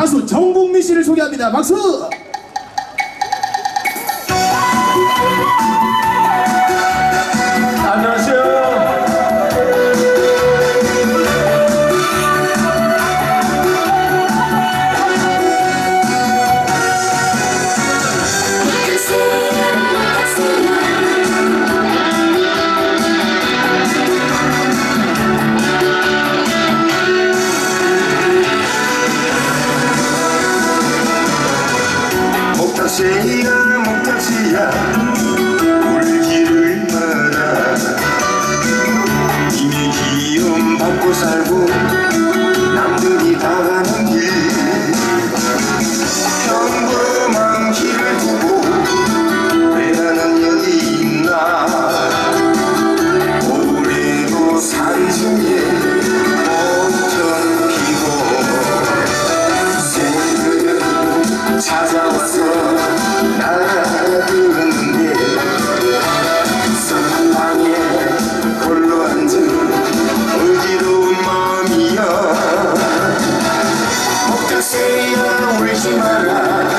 가수 정국미 씨를 소개합니다. 박수! 안녕하세요. 목탁시야 울기를 마라. 이미 기움 받고 살고 남들이 다 가는 길, 평범한 길을 두고 왜 나는 여기 있나. 올해도 산 중에 봄처럼 피고 새들은 찾아와서 날아들었는데 선방에 홀로 앉은 어지러운 마음이야. 목탁새야 울지 마라.